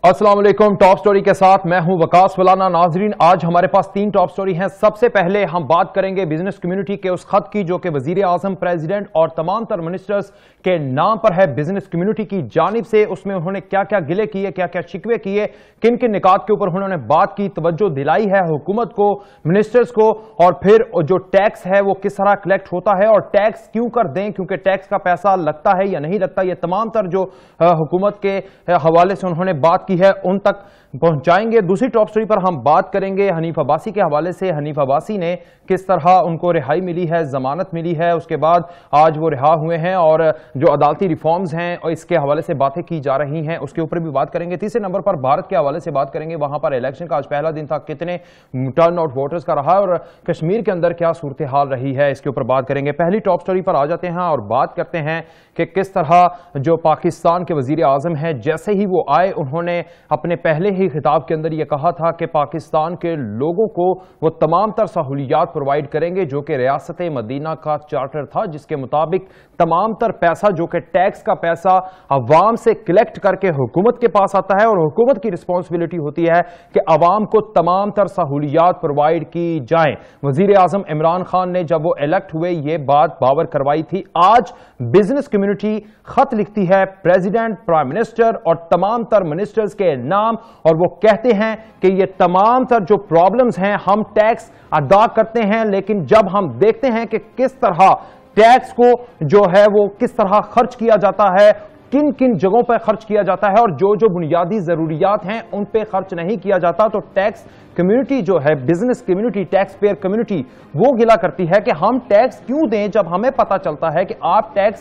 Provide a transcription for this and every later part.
अस्सलाम वालेकुम। Top story के साथ मैं हूं वकास फलाना। नाजरीन, आज हमारे पास 3 टॉप स्टोरी हैं। सबसे पहले हम बात करेंगे बिजनेस कम्युनिटी के उस खत की जो कि वजीर आजम, प्रेसिडेंट और तमाम तर मिनिस्टर्स के नाम पर है बिजनेस कम्युनिटी की जानिब से। उसमें उन्होंने क्या क्या गिले किए, क्या क्या शिकवे किए, किन किन निकात के ऊपर उन्होंने बात की, तवज्जो दिलाई है हुकूमत को, मिनिस्टर्स को, और फिर जो टैक्स है वो किस तरह कलेक्ट होता है और टैक्स क्यों कर दें, क्योंकि टैक्स का पैसा लगता है या नहीं लगता। ये तमाम तर जो हुकूमत के हवाले से उन्होंने बात की है उन तक पहुंचाएंगे। दूसरी टॉप स्टोरी पर हम बात करेंगे हनीफ अब्बासी के हवाले से। हनीफ अब्बासी ने किस तरह उनको रिहाई मिली है, जमानत मिली है, उसके बाद आज वो रिहा हुए हैं और जो अदालती रिफॉर्म्स हैं और इसके हवाले से बातें की जा रही हैं उसके ऊपर भी बात करेंगे। तीसरे नंबर पर भारत के हवाले से बात करेंगे। वहां पर इलेक्शन का आज पहला दिन था, कितने टर्न आउट वोटर्स का रहा और कश्मीर के अंदर क्या सूरत हाल रही है, इसके ऊपर बात करेंगे। पहली टॉप स्टोरी पर आ जाते हैं और बात करते हैं कि किस तरह जो पाकिस्तान के वजीर आजम हैं, जैसे ही वो आए उन्होंने अपने पहले ही खिताब के अंदर ये कहा था कि पाकिस्तान के लोगों को वो तमाम तर सहूलियात प्रोवाइड करेंगे जो कि रियासत मदीना का चार्टर था, जिसके मुताबिक तमाम तर पैसा जो कि टैक्स का पैसा अवाम से कलेक्ट करके हुकूमत के पास आता है और हुकूमत की रिस्पॉन्सिबिलिटी होती है कि अवाम को तमाम तर सहूलियात प्रोवाइड की जाएं। वजीर आजम इमरान खान ने जब वो इलेक्ट हुए ये बात बावर करवाई थी। आज बिजनेस कम्युनिटी खत लिखती है प्रेसिडेंट, प्राइम मिनिस्टर और तमाम तर मिनिस्टर्स के नाम और वो कहते हैं कि ये तमाम तर जो प्रॉब्लम्स हैं, हम टैक्स अदा करते हैं लेकिन जब हम देखते हैं कि किस तरह टैक्स को जो है वो किस तरह खर्च किया जाता है, किन किन जगहों पर खर्च किया जाता है और जो जो बुनियादी जरूरियात हैं उन पे खर्च नहीं किया जाता, तो टैक्स कम्युनिटी जो है, business community, tax payer community, वो गिला करती है कि हम टैक्स क्यों दें जब हमें पता चलता है कि आप टैक्स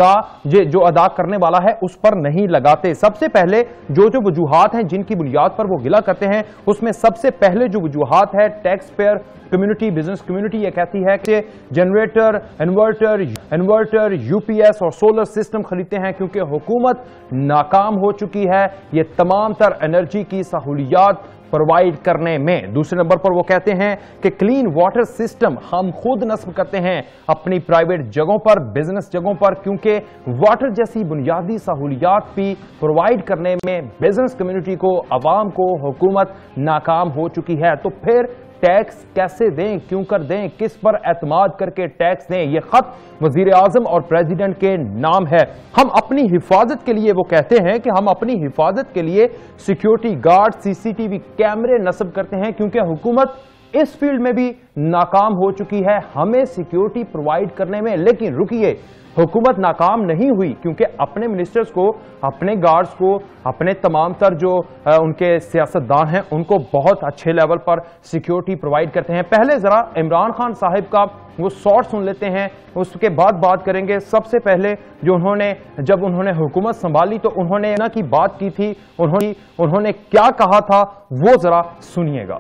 जो अदा करने वाला है उस पर नहीं लगाते। सबसे पहले जो जो वजूहात हैं जिनकी बुनियाद पर वो गिला करते हैं, उसमें सबसे पहले जो वजूहात है tax payer community, business community ये कहती है कि जनरेटर, इन्वर्टर, यूपीएस और सोलर सिस्टम खरीदते हैं क्योंकि हुकूमत नाकाम हो चुकी है ये तमाम तर एनर्जी की सहूलियात प्रोवाइड करने में। दूसरे नंबर पर वो कहते हैं कि क्लीन वाटर सिस्टम हम खुद नस्ब करते हैं अपनी प्राइवेट जगहों पर, बिजनेस जगहों पर, क्योंकि वाटर जैसी बुनियादी सहूलियात भी प्रोवाइड करने में बिजनेस कम्युनिटी को, अवाम को हुकूमत नाकाम हो चुकी है। तो फिर टैक्स कैसे दें, क्यों कर दें, किस पर एतमाद करके टैक्स दें। यह खत वजीर आजम और प्रेसिडेंट के नाम है। हम अपनी हिफाजत के लिए, वो कहते हैं कि हम अपनी हिफाजत के लिए सिक्योरिटी गार्ड, सीसीटीवी कैमरे नस्ब करते हैं क्योंकि हुकूमत इस फील्ड में भी नाकाम हो चुकी है हमें सिक्योरिटी प्रोवाइड करने में। लेकिन रुकिए, हुकूमत नाकाम नहीं हुई क्योंकि अपने मिनिस्टर्स को, अपने गार्ड्स को, अपने तमाम तर जो उनके सियासतदान हैं उनको बहुत अच्छे लेवल पर सिक्योरिटी प्रोवाइड करते हैं। पहले जरा इमरान खान साहिब का वो शॉर्ट सुन लेते हैं, उसके बाद बात करेंगे। सबसे पहले जो जब उन्होंने हुकूमत संभाली तो उन्होंने ना की बात की थी, उन्होंने क्या कहा था वो जरा सुनिएगा।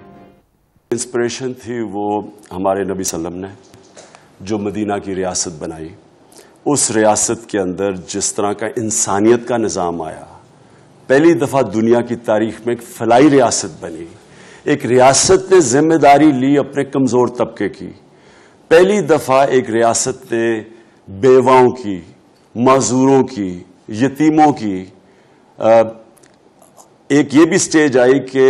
इंस्पिरेशन थी वो हमारे नबी सल्लम ने जो मदीना की रियासत बनाई, उस रियासत के अंदर जिस तरह का इंसानियत का निज़ाम आया, पहली दफ़ा दुनिया की तारीख में एक फलाई रियासत बनी, एक रियासत ने जिम्मेदारी ली अपने कमज़ोर तबके की, पहली दफ़ा एक रियासत ने बेवाओं की, माजूरों की, यतीमों की, एक ये भी स्टेज आई कि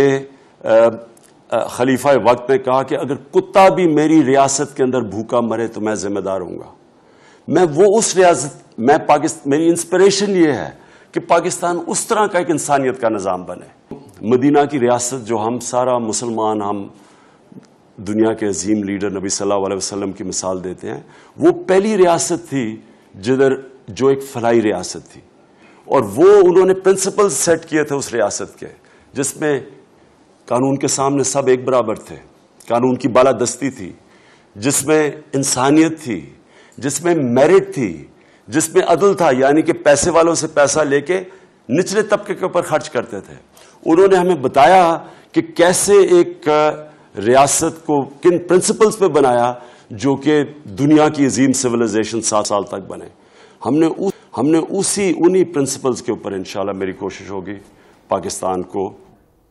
खलीफा वक्त ने कहा कि अगर कुत्ता भी मेरी रियासत के अंदर भूखा मरे तो मैं जिम्मेदार हूंगा। मैं वो उस रियासत मेरी इंस्पिरेशन ये है कि पाकिस्तान उस तरह का एक इंसानियत का निज़ाम बने। मदीना की रियासत जो हम सारा मुसलमान, हम दुनिया के अजीम लीडर नबी सल्लल्लाहु अलैहि वसल्लम की मिसाल देते हैं, वो पहली रियासत थी जिधर जो एक फलाई रियासत थी और वो उन्होंने प्रिंसिपल्स सेट किए थे उस रियासत के, जिसमें कानून के सामने सब एक बराबर थे, कानून की बालादस्ती थी, जिसमें इंसानियत थी, जिसमें मेरिट थी, जिसमें अदल था, यानी कि पैसे वालों से पैसा लेके निचले तबके के ऊपर खर्च करते थे। उन्होंने हमें बताया कि कैसे एक रियासत को किन प्रिंसिपल्स पे बनाया जो कि दुनिया की अजीम सिविलाइजेशन 7 साल तक बने। हमने उन्हीं प्रिंसिपल्स के ऊपर इंशाल्लाह मेरी कोशिश होगी पाकिस्तान को।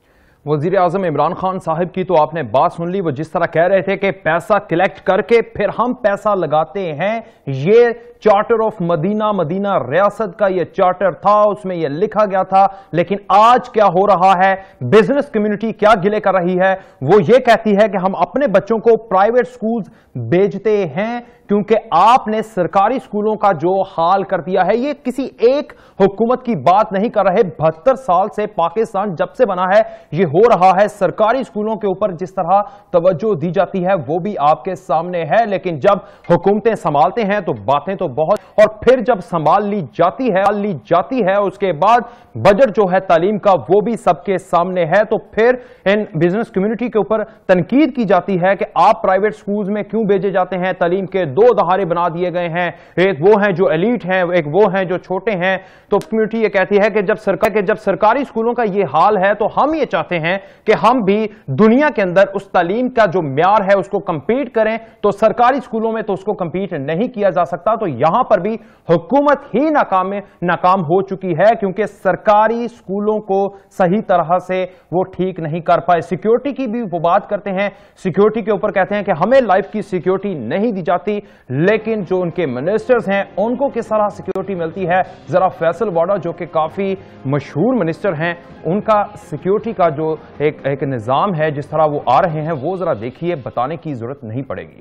वजीर आजम इमरान खान साहब की तो आपने बात सुन ली। वो जिस तरह कह रहे थे कि पैसा कलेक्ट करके फिर हम पैसा लगाते हैं, ये चार्टर ऑफ मदीना, मदीना रियासत का ये चार्टर था, उसमें ये लिखा गया था। लेकिन आज क्या हो रहा है, बिजनेस कम्युनिटी क्या गिले कर रही है, वो ये कहती है कि हम अपने बच्चों को प्राइवेट स्कूल्स भेजते हैं क्योंकि आपने सरकारी स्कूलों का जो हाल कर दिया है। ये किसी एक हुकूमत की बात नहीं कर रहे, 72 साल से पाकिस्तान जब से बना है ये हो रहा है। सरकारी स्कूलों के ऊपर जिस तरह तवज्जो दी जाती है वो भी आपके सामने है, लेकिन जब हुकूमतें संभालते हैं तो बातें तो बहुत, और फिर जब संभाल ली जाती है उसके बाद बजट जो है तालीम का वो भी सबके सामने है। तो फिर इन बिजनेस कम्युनिटी के ऊपर तनकीद की जाती है कि आप प्राइवेट स्कूल्स में क्यों भेजे जाते हैं। तालीम के दो दहारे बना दिए गए हैं, एक वो हैं जो एलीट हैं, एक वो हैं जो छोटे हैं। तो कम्युनिटी ये कहती है कि जब सरकारी स्कूलों का ये हाल है तो हम ये चाहते हैं कि हम भी दुनिया के अंदर उस तालीम का जो म्यार है उसको कंपीट करें। तो सरकारी स्कूलों में तो उसको कंपीट नहीं किया जा सकता। तो यहां पर भी हुकूमत ही नाकाम हो चुकी है क्योंकि सरकारी स्कूलों को सही तरह से वो ठीक नहीं कर पाए। सिक्योरिटी की भी वो बात करते हैं, सिक्योरिटी के ऊपर कहते हैं कि हमें लाइफ की सिक्योरिटी नहीं दी जाती, लेकिन जो उनके मिनिस्टर्स हैं उनको किस तरह सिक्योरिटी मिलती है। जरा फैसल वाडा जो कि काफी मशहूर मिनिस्टर हैं, उनका सिक्योरिटी का जो एक निजाम है जिस तरह वो आ रहे हैं वो जरा देखिए, बताने की जरूरत नहीं पड़ेगी।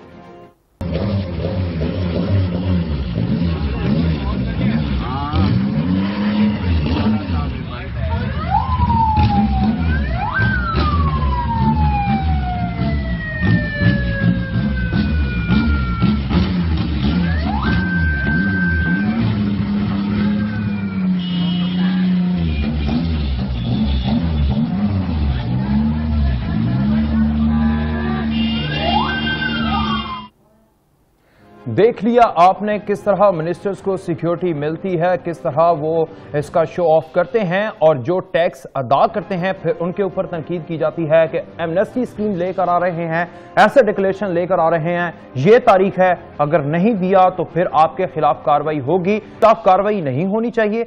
देख लिया आपने किस तरह मिनिस्टर्स को सिक्योरिटी मिलती है, किस तरह वो इसका शो ऑफ करते हैं और जो टैक्स अदा करते हैं फिर उनके ऊपर तनकीद की जाती है कि एमनेस्टी स्कीम लेकर आ रहे हैं, ऐसे डिक्लेरेशन लेकर आ रहे हैं, ये तारीख है, अगर नहीं दिया तो फिर आपके खिलाफ कार्रवाई होगी। खिलाफ कार्रवाई नहीं होनी चाहिए,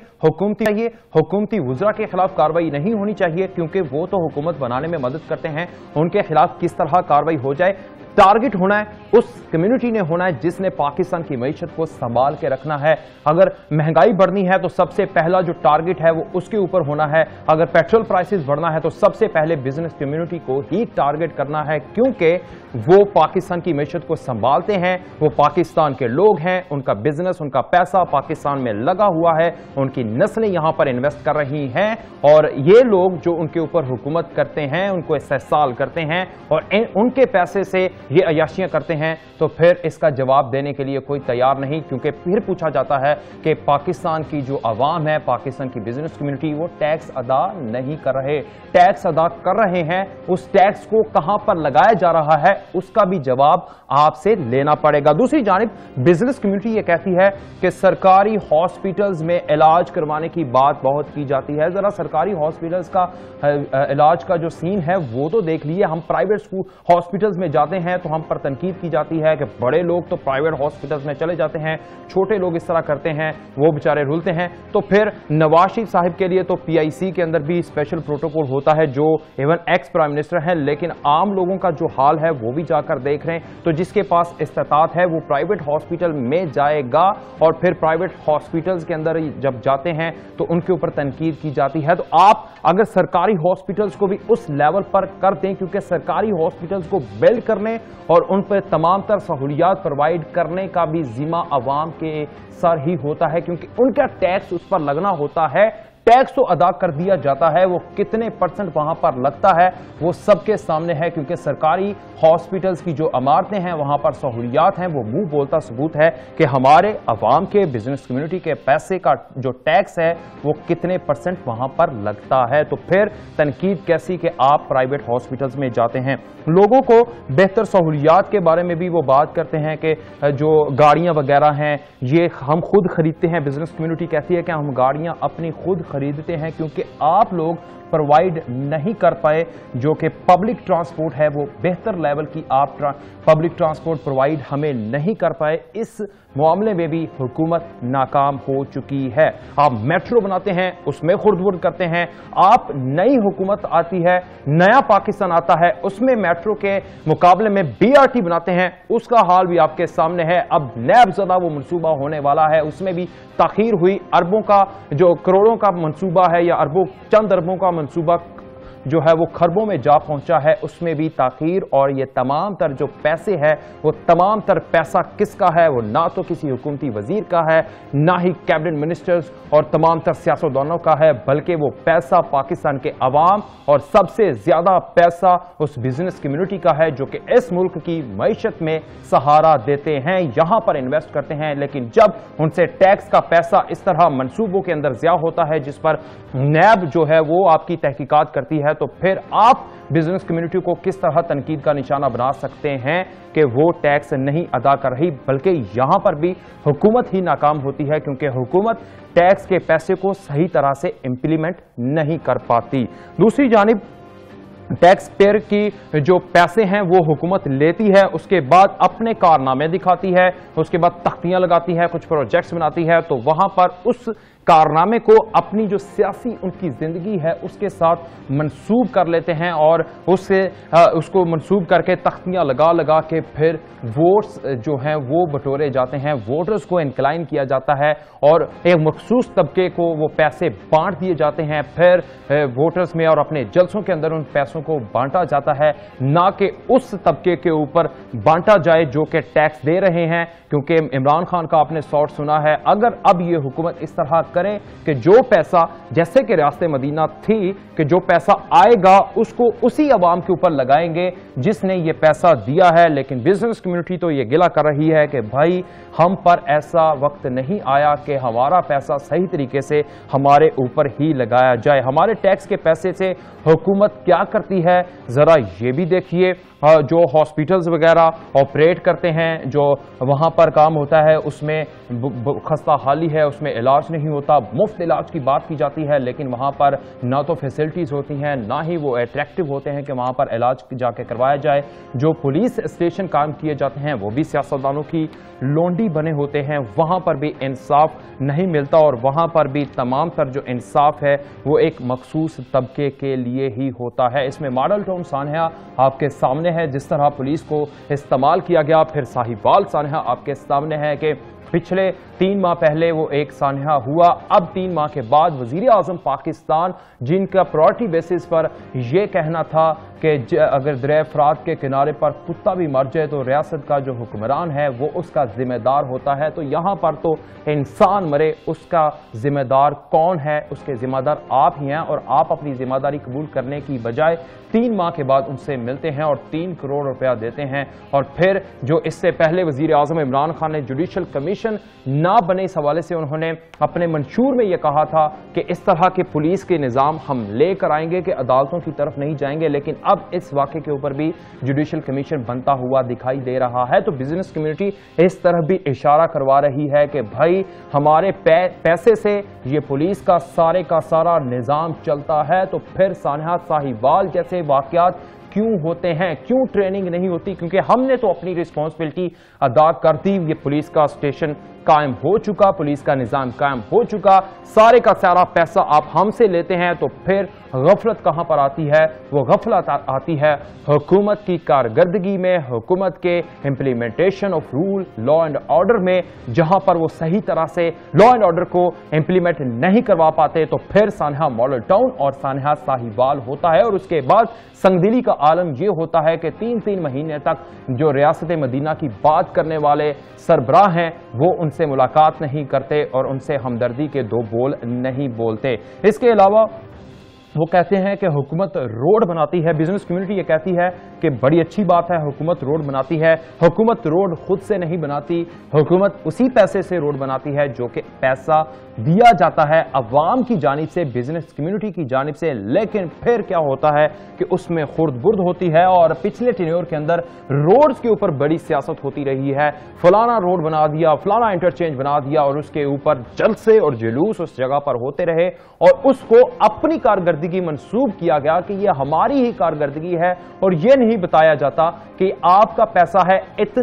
हुकूमती वुज़रा के खिलाफ कार्रवाई नहीं होनी चाहिए क्योंकि वो तो हुकूमत बनाने में मदद करते हैं। उनके खिलाफ किस तरह कार्रवाई हो जाए, टारगेट होना है उस कम्युनिटी ने होना है जिसने पाकिस्तान की मईशत को संभाल के रखना है। अगर महंगाई बढ़नी है तो सबसे पहला जो टारगेट है वो उसके ऊपर होना है। अगर पेट्रोल प्राइसेस बढ़ना है तो सबसे पहले बिजनेस कम्युनिटी को ही टारगेट करना है क्योंकि वो पाकिस्तान की मईशत को संभालते हैं, वो पाकिस्तान के लोग हैं, उनका बिजनेस, उनका पैसा पाकिस्तान में लगा हुआ है, उनकी नस्लें यहां पर इन्वेस्ट कर रही हैं और ये लोग जो उनके ऊपर हुकूमत करते हैं उनको इस्तेहसाल करते हैं और उनके पैसे से ये अयाशियां करते हैं। तो फिर इसका जवाब देने के लिए कोई तैयार नहीं क्योंकि फिर पूछा जाता है कि पाकिस्तान की जो आवाम है, पाकिस्तान की बिजनेस कम्युनिटी, वो टैक्स अदा नहीं कर रहे। टैक्स अदा कर रहे हैं, उस टैक्स को कहां पर लगाया जा रहा है उसका भी जवाब आपसे लेना पड़ेगा। दूसरी जानिब बिजनेस कम्युनिटी ये कहती है कि सरकारी हॉस्पिटल्स में इलाज करवाने की बात बहुत की जाती है। जरा सरकारी हॉस्पिटल्स का इलाज का जो सीन है वो तो देख लीजिए। हम प्राइवेट स्कूल हॉस्पिटल्स में जाते हैं तो हम पर तनकीद की जाती है कि बड़े लोग तो प्राइवेट हॉस्पिटल्स में चले जाते हैं, छोटे लोग इस तरह करते हैं, वो बेचारे रुलते हैं। तो फिर नवाज शरीफ साहब के लिए तो पीआईसी के अंदर भी स्पेशल प्रोटोकॉल होता है जो इवन एक्स प्राइम मिनिस्टर हैं, लेकिन आम लोगों का जो हाल है वो भी जाकर देख रहे हैं। तो जिसके पास इस्तात है वो प्राइवेट हॉस्पिटल में जाएगा और फिर प्राइवेट हॉस्पिटल्स के अंदर जब जाते हैं तो उनके ऊपर तनकीद की जाती है। तो आप अगर सरकारी हॉस्पिटल्स को भी उस लेवल पर कर दें, क्योंकि सरकारी हॉस्पिटल्स को बिल्ड करने और उन पर तमाम तर सहूलियात प्रोवाइड करने का भी जिम्मा अवाम के सर ही होता है क्योंकि उनका टैक्स उस पर लगना होता है। टैक्स तो अदा कर दिया जाता है, वो कितने परसेंट वहां पर लगता है वो सबके सामने है क्योंकि सरकारी हॉस्पिटल्स की जो इमारतें हैं वहां पर सहूलियात हैं, वो मुंह बोलता सबूत है कि हमारे अवाम के बिजनेस कम्युनिटी के पैसे का जो टैक्स है वो कितने परसेंट वहां पर लगता है। तो फिर तनकीद कैसी कि आप प्राइवेट हॉस्पिटल्स में जाते हैं। लोगों को बेहतर सहूलियात के बारे में भी वो बात करते हैं कि जो गाड़ियां वगैरह हैं ये हम खुद खरीदते हैं। बिजनेस कम्युनिटी कहती है कि हम गाड़ियां अपनी खुद खरीदते हैं क्योंकि आप लोग प्रोवाइड नहीं कर पाए जो कि पब्लिक ट्रांसपोर्ट है, वो बेहतर लेवल की आप पब्लिक ट्रांसपोर्ट प्रोवाइड हमें नहीं कर पाए। इस معاملے میں بھی حکومت ناکام ہو چکی ہے۔ آپ میٹرو بناتے ہیں، اس میں خرد برد کرتے ہیں، آپ نئی حکومت آتی ہے، نیا پاکستان آتا ہے، اس میں میٹرو کے مقابلے میں BRT بناتے ہیں، اس کا حال بھی آپ کے سامنے ہے۔ اب نیب زدہ وہ منصوبہ ہونے والا ہے، اس میں بھی تاخیر ہوئی، اربوں کا جو کروڑوں کا منصوبہ ہے یا چند اربوں کا منصوبہ جو ہے وہ خربوں میں جا پہنچا ہے، اس میں بھی تاخیر، اور یہ تمام تر جو پیسے ہے وہ تمام تر پیسہ کس کا ہے؟ وہ نہ تو کسی حکومتی وزیر کا ہے، نہ ہی کیبنٹ منسٹرز اور تمام تر سیاستدانوں کا ہے، بلکہ وہ پیسہ پاکستان کے عوام اور سب سے زیادہ پیسہ اس بزنس کمیونٹی کا ہے جو کہ اس ملک کی معیشت میں سہارا دیتے ہیں، یہاں پر انویسٹ کرتے ہیں، لیکن جب ان سے ٹیکس کا پیسہ اس طرح منصوبوں کے اندر ضیاع ہوتا ہے جس پر نیب جو ہے وہ آپ کی تحقیقات کرتی ہے، تو پھر آپ بزنس کمیونٹی کو کس طرح تنقید کا نشانہ بنا سکتے ہیں کہ وہ ٹیکس نہیں ادا کر رہی؟ بلکہ یہاں پر بھی حکومت ہی ناکام ہوتی ہے کیونکہ حکومت ٹیکس کے پیسے کو صحیح طرح سے امپلیمنٹ نہیں کر پاتی۔ دوسری جانب ٹیکس پیئر کی جو پیسے ہیں وہ حکومت لیتی ہے، اس کے بعد اپنے کارنامے دکھاتی ہے، اس کے بعد تختیاں لگاتی ہے، کچھ پروجیکٹس بناتی ہے، تو وہاں پر اس کارنامے کو اپنی جو سیاسی ان کی زندگی ہے اس کے ساتھ منسوب کر لیتے ہیں، اور اس کو منسوب کر کے تختیاں لگا کے پھر ووٹس جو ہیں وہ بٹورے جاتے ہیں، ووٹرز کو انکلائن کیا جاتا ہے اور ایک مخصوص طبقے کو وہ پیسے بانٹ دیے جاتے ہیں، پھر ووٹرز میں اور اپنے جلسوں کے اندر ان پیسوں کو بانٹا جاتا ہے، نہ کہ اس طبقے کے اوپر بانٹا جائے جو کہ ٹیکس دے رہے ہیں، کیونکہ عمران خان کا آپ نے سوٹ سنا ہے، اگر اب یہ حکومت اس طرح کرے کہ جو پیسہ جیسے کہ ریاست مدینہ تھی کہ جو پیسہ آئے گا اس کو اسی عوام کے اوپر لگائیں گے جس نے یہ پیسہ دیا ہے، لیکن بزنس کمیونٹی تو یہ گلہ کر رہی ہے کہ بھائی ہم پر ایسا وقت نہیں آیا کہ ہمارا پیسہ صحیح طریقے سے ہمارے اوپر ہی لگایا جائے۔ ہمارے ٹیکس کے پیسے سے حکومت کیا کرتی ہے ذرا یہ بھی دیکھیے، جو ہاسپیٹلز وغیرہ آپریٹ کرتے ہیں، جو وہاں پر کام ہوتا ہے اس میں خستہ حالی ہے، اس میں علاج نہیں ہوتا، مفت علاج کی بات کی جاتی ہے، لیکن وہاں پر نہ تو فیسلٹیز ہوتی ہیں، نہ ہی وہ اٹریکٹیو ہوتے ہیں کہ وہاں پر علاج جا کے کروایا جائے۔ جو پولیس اسٹیشن کام کیے جاتے ہیں وہ بھی سیاستدانوں کی لونڈی بنے ہوتے ہیں، وہاں پر بھی انصاف نہیں ملتا، اور وہاں پر بھی تمام تر جو انصاف ہے وہ ایک مخصوص طبقے کے لیے ہی ہوتا ہے۔ اس میں ماڈل ٹاؤن سانحہ آپ کے سامنے ہے، جس طرح پولیس کو استعمال کیا گیا، پھر ساہیوال سانحہ آپ کے سامنے ہے کہ پچھلے 3 ماہ پہلے وہ ایک سانحہ ہوا، اب 3 ماہ کے بعد وزیر اعظم پاکستان جن کا پرائورٹی بیسس پر یہ کہنا تھا کہ اگر دریائے فرات کے کنارے پر کتا بھی مر جائے تو ریاست کا جو حکمران ہے وہ اس کا ذمہ دار ہوتا ہے، تو یہاں پر تو انسان مرے اس کا ذمہ دار کون ہے؟ اس کے ذمہ دار آپ ہی ہیں، اور آپ اپنی ذمہ داری قبول کرنے کی بجائے 3 ماہ کے بعد ان سے ملتے ہیں اور 3 کروڑ روپیہ دیتے ہیں، اور پھر جو اس سے پہلے وزیر اعظم عمران خان نے جوڈیشل کمیشن نہ بنے اس حوالے سے انہوں نے اپنے منشور میں یہ کہا تھا کہ اس طرح کے پولیس کے نظام ہم لے کر آئیں گے کہ عدالتوں کی طرف نہیں جائیں گے، لیکن اب اس واقعے کے اوپر بھی جوڈیشل کمیشن بنتا ہوا دکھائی دے رہا ہے، تو بزنس کمیونٹی اس طرح بھی اشارہ کروا رہی ہے کہ بھائی ہمارے پیسے سے یہ پولیس کا سارا نظام چلتا ہے، تو پھر سانحہ ساہیوال جیسے واقعات کیوں ہوتے ہیں؟ کیوں ٹریننگ نہیں ہوتی؟ کیونکہ ہم نے تو اپنی رسپانسبلٹی ادا کر دی، یہ پولیس کا اسٹیشن قائم ہو چکا، پولیس کا نظام قائم ہو چکا، سارے کا سارا پیسہ آپ ہم سے لیتے ہیں، تو پھر غفلت کہاں پر آتی ہے؟ وہ غفلت آتی ہے حکومت کی کارکردگی میں، حکومت کے implementation of rule, law and order میں، جہاں پر وہ صحیح طرح سے لا اینڈ آرڈر کو امپلیمنٹ نہیں کروا پاتے، تو پھر سانحہ ماڈل ٹاؤن اور سانحہ ساہیوال ہوتا ہے، اور اس کے بعد سنگدلی کا عالم یہ ہوتا ہے کہ 3 مہینے تک جو ریاست مدینہ کی بات کرنے والے سربراہ ہیں وہ ان سے ملاقات نہیں کرتے اور ان سے ہمدردی کے 2 بول نہیں بولتے۔ اس کے علاوہ وہ کہتے ہیں کہ حکومت روڈ بناتی ہے، بزنس کمیونٹی یہ کہتی ہے کہ بڑی اچھی بات ہے حکومت روڈ بناتی ہے، حکومت روڈ خود سے نہیں بناتی، حکومت اسی پیسے سے روڈ بناتی ہے جو کہ پیسہ دیا جاتا ہے عوام کی جانب سے، بزنس کمیونٹی کی جانب سے، لیکن پھر کیا ہوتا ہے کہ اس میں خرد برد ہوتی ہے، اور پچھلے ٹینیور کے اندر روڈز کے اوپر بڑی سیاست ہوتی رہی ہے، فلانا روڈ بنا دیا، فلانا انٹرچینج بنا دیا، اور اس کے اوپر جلسے اور جلوس اس جگہ پر ہوتے رہے، اور اس کو اپنی کارکردگی منسوب کیا گیا کہ یہ ہماری ہی کارکردگی ہے، اور یہ نہیں بتایا جاتا کہ آپ کا پیسہ ہے اتنا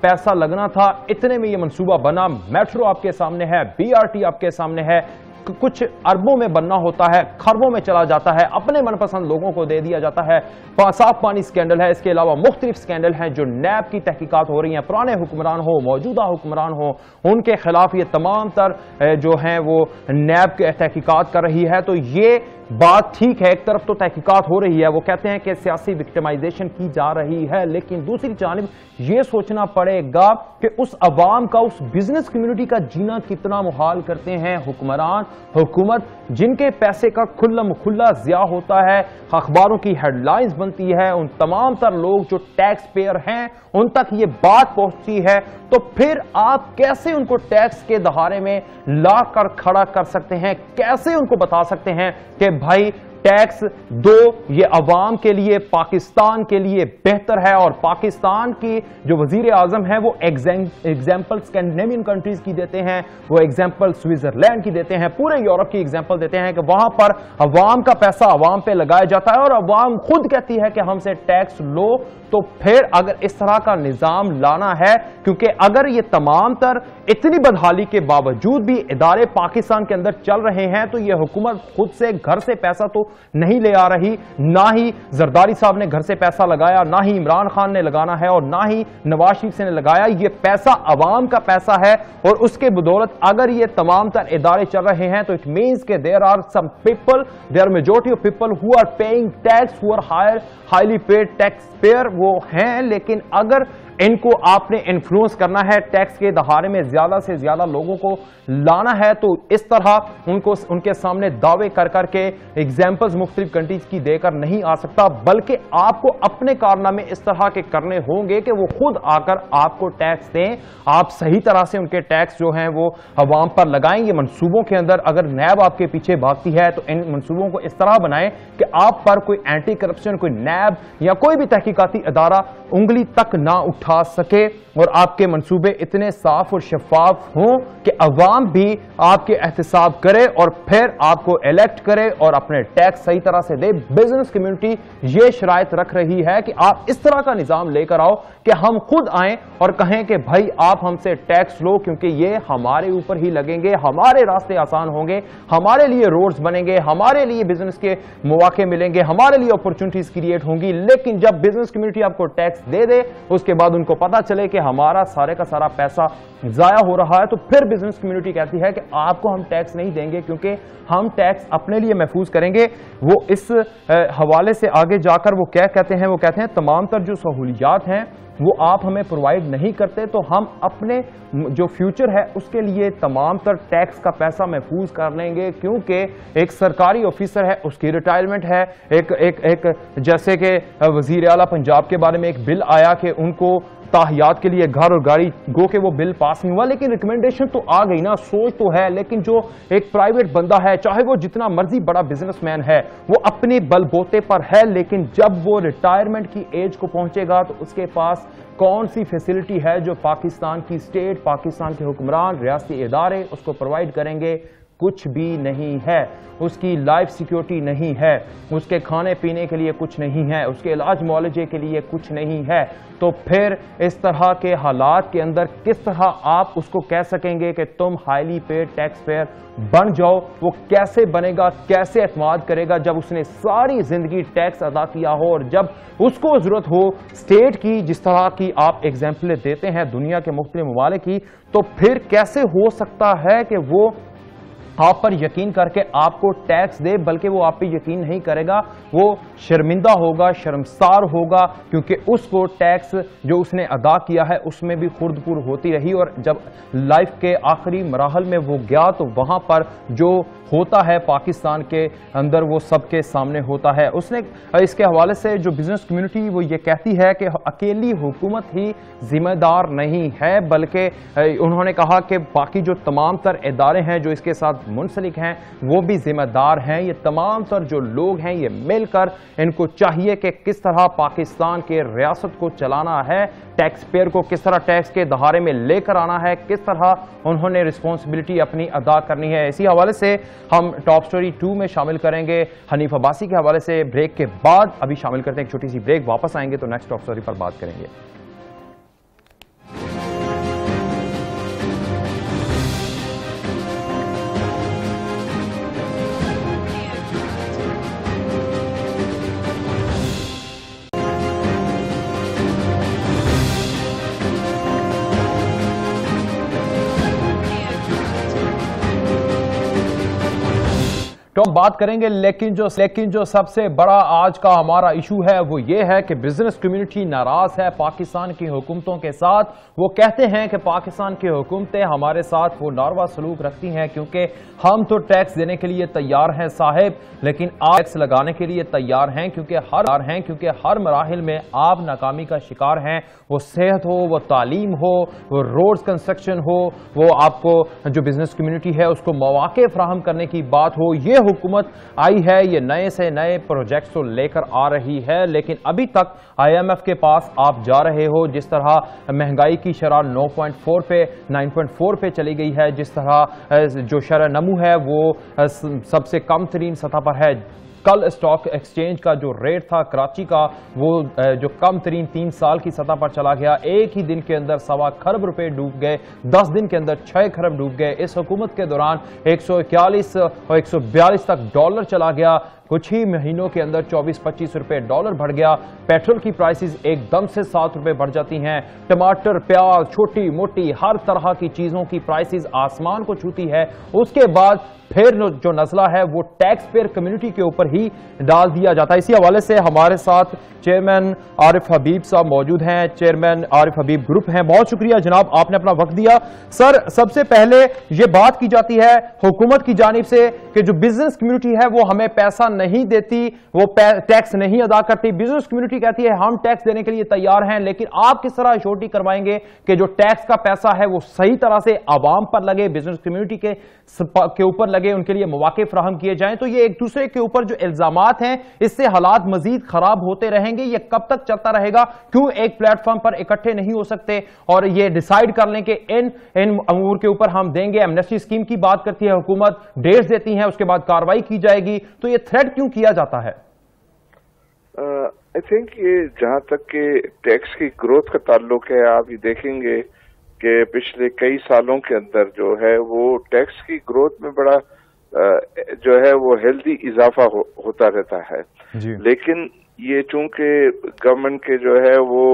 पैसा लगना था, इतने में ये मंसूबा बना। मेट्रो आपके सामने है, BRT आपके सामने है, कुछ अरबों में बनना होता है, खरबों में चला जाता है, अपने मनपसंद लोगों को दे दिया जाता है। साफ पानी स्कैंडल है, इसके अलावा मुख्तलिफ स्कैंडल हैं जो नैब की तहकीकात हो रही हैं। पुराने हुक्मरान हो, मौजूदा हुक्मरान हो, उनके खिलाफ ये तमाम तर जो हैं वो नैब के तहकीकात कर रही है। तो ये बात ठीक है, एक तरफ तो तहकीकात हो रही है, वो कहते हैं कि सियासी विक्टिमाइजेशन की जा रही है, लेकिन दूसरी जानिब ये सोचना पड़ेगा कि उस अवाम का, उस बिजनेस कम्युनिटी का जीना कितना मुहाल करते हैं हुक्मरान, हुकूमत, जिनके पैसे का खुल्लम खुल्ला ज़िया होता है, अखबारों की हेडलाइंस बनती है, उन तमाम तर लोग जो टैक्स पेयर हैं उन तक ये बात पहुंचती है। तो फिर आप कैसे उनको टैक्स के दहारे में ला कर खड़ा कर सकते हैं, कैसे उनको बता सकते हैं कि भाई टैक्स दो, ये अवाम के लिए, पाकिस्तान के लिए बेहतर है। और पाकिस्तान की जो वजीर आजम है वो एग्जाम्पल स्कैंडिनेवियन कंट्रीज की देते हैं, वो एग्जाम्पल स्विट्जरलैंड की देते हैं, पूरे यूरोप की एग्जाम्पल देते हैं कि वहां पर अवाम का पैसा अवाम पे लगाया जाता है और अवाम खुद कहती है कि हमसे टैक्स लो। तो फिर अगर इस तरह का निजाम लाना है, क्योंकि अगर ये तमाम तर इतनी बदहाली के बावजूद भी इदारे पाकिस्तान के अंदर चल रहे हैं, तो ये हुकूमत खुद से घर से पैसा तो नहीं ले आ रही, ना ही जरदारी साहब ने घर से पैसा लगाया, ना ही इमरान खान ने लगाना है और ना ही नवाज शरीफ ने लगाया। ये पैसा अवाम का पैसा है और उसके बदौलत अगर ये तमाम तर इदारे चल रहे हैं तो इट मीन्स के there are some people, there majority of people who are paying tax, who are highly paid tax payer वो हैं। लेकिन अगर इनको आपने इन्फ्लुएंस करना है, टैक्स के दहारे में ज्यादा से ज्यादा लोगों को लाना है, तो इस तरह उनको उनके सामने दावे कर करके एग्जाम्पल्स मुख्तलिफ कंट्रीज की देकर नहीं आ सकता, बल्कि आपको अपने कारनामे इस तरह के करने होंगे कि वो खुद आकर आपको टैक्स दें, आप सही तरह से उनके टैक्स जो हैं वो अवाम पर लगाएंगे। मंसूबों के अंदर अगर नैब आपके पीछे भागती है तो इन मंसूबों को इस तरह बनाएं कि आप पर कोई एंटी करप्शन, कोई नैब या कोई भी तहकीकाती अदारा उंगली तक ना उठा सके और आपके मंसूबे इतने साफ और शफाफ हों कि अवाम भी आपके एहतसाब करे और फिर आपको इलेक्ट करे और अपने टैक्स सही तरह से दे। बिजनेस कम्युनिटी ये शराइत रख रही है कि आप इस तरह का निजाम लेकर आओ कि हम खुद आएं और कहें कि भाई आप हमसे टैक्स लो, क्योंकि ये हमारे ऊपर ही लगेंगे, हमारे रास्ते आसान होंगे, हमारे लिए रोड्स बनेंगे, हमारे लिए बिजनेस के मौके मिलेंगे, हमारे लिए अपॉर्चुनिटीज क्रिएट होंगी। लेकिन जब बिजनेस कम्युनिटी आपको टैक्स दे दे, उसके बाद उनको पता चले कि हमारा सारे का सारा पैसा जाया हो रहा है, तो फिर बिजनेस कम्युनिटी कहती है कि आपको हम टैक्स नहीं देंगे, क्योंकि हम टैक्स अपने लिए महफूज करेंगे। वो इस हवाले से आगे जाकर वो क्या कहते हैं, वो कहते हैं तमाम तर जो सहूलियात हैं वो आप हमें प्रोवाइड नहीं करते तो हम अपने जो फ्यूचर है उसके लिए तमाम तर टैक्स का पैसा महफूज कर लेंगे, क्योंकि एक सरकारी ऑफिसर है, उसकी रिटायरमेंट है। एक जैसे कि वजीर आला पंजाब के बारे में एक बिल आया कि उनको ताहियात के लिए घर और गाड़ी गो के वो बिल पास नहीं हुआ, लेकिन रिकमेंडेशन तो आ गई ना, सोच तो है। लेकिन जो एक प्राइवेट बंदा है, चाहे वो जितना मर्जी बड़ा बिजनेसमैन है, वो अपने बलबोते पर है, लेकिन जब वो रिटायरमेंट की एज को पहुंचेगा तो उसके पास कौन सी फैसिलिटी है जो पाकिस्तान की स्टेट, पाकिस्तान के हुक्मरान, रियासती इदारे उसको प्रोवाइड करेंगे? कुछ भी नहीं है। उसकी लाइफ सिक्योरिटी नहीं है, उसके खाने पीने के लिए कुछ नहीं है, उसके इलाज मुआलजे के लिए कुछ नहीं है। तो फिर इस तरह के हालात के अंदर किस तरह आप उसको कह सकेंगे कि तुम हाईली पेड टैक्स पेयर बन जाओ? वो कैसे बनेगा, कैसे एतमाद करेगा जब उसने सारी जिंदगी टैक्स अदा किया हो और जब उसको जरूरत हो स्टेट की, जिस तरह की आप एग्जाम्पलें देते हैं दुनिया के मुख्तलिफ ममालिक की, तो फिर कैसे हो सकता है कि वो आप पर यकीन करके आपको टैक्स दे? बल्कि वो आप पे यकीन नहीं करेगा, वो शर्मिंदा होगा, शर्मसार होगा, क्योंकि उसको टैक्स जो उसने अदा किया है उसमें भी खुर्दपुर होती रही। और जब लाइफ के आखिरी मराहल में वो गया तो वहां पर जो होता है पाकिस्तान के अंदर वो सबके सामने होता है। उसने इसके हवाले से जो बिजनेस कम्युनिटी वो ये कहती है कि अकेली हुकूमत ही जिम्मेदार नहीं है, बल्कि उन्होंने कहा कि बाकी जो तमाम तर इदारे हैं जो इसके साथ मुंसलिक हैं वो भी जिम्मेदार हैं। ये तमाम तर जो लोग हैं ये मिलकर इनको चाहिए कि किस तरह पाकिस्तान के रियासत को चलाना है, टैक्स पेयर को किस तरह टैक्स के दहारे में लेकर आना है, किस तरह उन्होंने रिस्पॉन्सिबिलिटी अपनी अदा करनी है। इसी हवाले से हम टॉप स्टोरी 2 में शामिल करेंगे हनीफ अब्बासी के हवाले से ब्रेक के बाद। अभी शामिल करते हैं एक छोटी सी ब्रेक, वापस आएंगे तो नेक्स्ट टॉप स्टोरी पर बात करेंगे। बात करेंगे, लेकिन जो सबसे बड़ा आज का हमारा इशू है वो ये है कि बिजनेस कम्युनिटी नाराज है पाकिस्तान की हुकूमतों के साथ। वो कहते हैं कि पाकिस्तान की हुकूमतें हमारे साथ वो नारवा सलूक रखती हैं क्योंकि हम तो टैक्स देने के लिए तैयार हैं साहिब, लेकिन आप टैक्स लगाने के लिए तैयार हैं क्योंकि हर मराहिल में आप नाकामी का शिकार हैं। वो सेहत हो, वो तालीम हो, वो रोड्स कंस्ट्रक्शन हो, वो आपको जो बिजनेस कम्युनिटी है उसको मौके फराहम करने की बात हो। ये हुकूमत आई है, ये नए से नए प्रोजेक्ट्स तो लेकर आ रही है, लेकिन अभी तक IMF के पास आप जा रहे हो। जिस तरह महंगाई की शरह 9.4 पे 9.4 पे चली गई है, जिस तरह जो शरह नमू है वो सबसे कम तरीन सतह पर है। कल स्टॉक एक्सचेंज का जो रेट था कराची का वो जो कम तरीन 3 साल की सतह पर चला गया। एक ही दिन के अंदर 1.25 खरब रुपए डूब गए, 10 दिन के अंदर 6 खरब डूब गए। इस हुकूमत के दौरान 141 और 142 तक डॉलर चला गया। कुछ ही महीनों के अंदर 24-25 रुपए डॉलर बढ़ गया। पेट्रोल की प्राइसेस एकदम से 7 रुपए बढ़ जाती हैं। टमाटर, प्याज, छोटी मोटी हर तरह की चीजों की प्राइसेस आसमान को छूती है। उसके बाद फिर जो नजला है वो टैक्स पेयर कम्युनिटी के ऊपर ही डाल दिया जाता है। इसी हवाले से हमारे साथ चेयरमैन आरिफ हबीब साहब मौजूद हैं, चेयरमैन आरिफ हबीब ग्रुप हैं। बहुत शुक्रिया जनाब, आपने अपना वक्त दिया। सर, सबसे पहले ये बात की जाती है हुकूमत की जानिब से कि जो बिजनेस कम्युनिटी है वो हमें पैसा नहीं देती, वो टैक्स नहीं अदा करती। बिजनेस कम्युनिटी कहती है हम टैक्स देने के लिए तैयार हैं, लेकिन आप किस तरह अश्योरिटी करवाएंगे कि जो टैक्स का पैसा है वो सही तरह से आवाम पर लगे, बिजनेस कम्युनिटी के ऊपर लगे, उनके लिए मौके फराहम किए जाएं? तो ये एक दूसरे के ऊपर जो इल्जामात हैं इससे हालात मजीद खराब होते रहेंगे। ये कब तक चलता रहेगा? क्यों एक प्लेटफॉर्म पर इकट्ठे नहीं हो सकते और ये डिसाइड कर लें कि इन अमूर के ऊपर हम देंगे? एमनेस्टी स्कीम की बात करती है हुकूमत, डेट्स देती है, उसके बाद कार्रवाई की जाएगी, तो ये थ्रेट क्यों किया जाता है? आई थिंक ये जहां तक कि टैक्स की ग्रोथ का ताल्लुक है, आप ये देखेंगे कि पिछले कई सालों के अंदर जो है वो टैक्स की ग्रोथ में बड़ा जो है वो हेल्दी इजाफा होता रहता है। लेकिन ये चूंकि गवर्नमेंट के जो है वो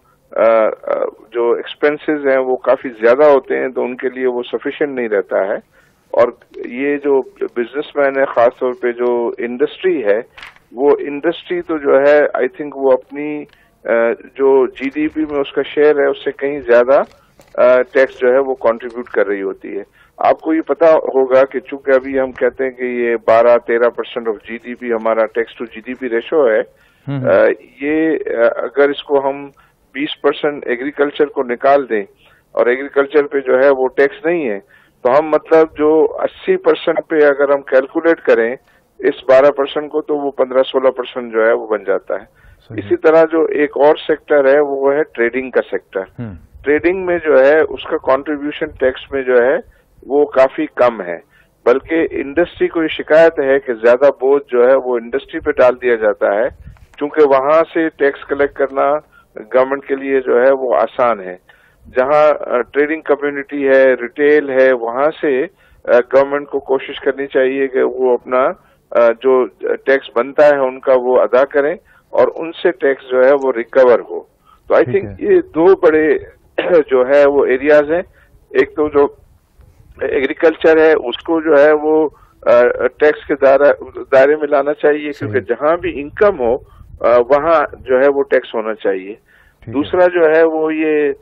जो एक्सपेंसेस हैं वो काफी ज्यादा होते हैं तो उनके लिए वो सफिशिएंट नहीं रहता है। और ये जो बिजनेसमैन है, खासतौर पे जो इंडस्ट्री है, वो इंडस्ट्री तो जो है आई थिंक वो अपनी जो GDP में उसका शेयर है उससे कहीं ज्यादा टैक्स जो है वो कंट्रीब्यूट कर रही होती है। आपको ये पता होगा कि चूंकि अभी हम कहते हैं कि ये 12-13% ऑफ GDP हमारा टैक्स टू GDP रेशो है, ये अगर इसको हम 20% एग्रीकल्चर को निकाल दें और एग्रीकल्चर पे जो है वो टैक्स नहीं है, तो हम मतलब जो 80% पे अगर हम कैलकुलेट करें इस 12% को, तो वो 15-16% जो है वो बन जाता है। इसी तरह जो एक और सेक्टर है वो है ट्रेडिंग का सेक्टर। ट्रेडिंग में जो है उसका कंट्रीब्यूशन टैक्स में जो है वो काफी कम है, बल्कि इंडस्ट्री को ये शिकायत है कि ज्यादा बोझ जो है वो इंडस्ट्री पे डाल दिया जाता है, क्योंकि वहां से टैक्स कलेक्ट करना गवर्नमेंट के लिए जो है वो आसान है। जहां ट्रेडिंग कम्युनिटी है, रिटेल है, वहां से गवर्नमेंट को कोशिश करनी चाहिए कि वो अपना जो टैक्स बनता है उनका वो अदा करें और उनसे टैक्स जो है वो रिकवर हो। तो आई थिंक ये दो बड़े जो है वो एरियाज हैं। एक तो जो एग्रीकल्चर है उसको जो है वो टैक्स के दायरे में लाना चाहिए, क्योंकि जहां भी इनकम हो वहां जो है वो टैक्स होना चाहिए। दूसरा जो है वो ये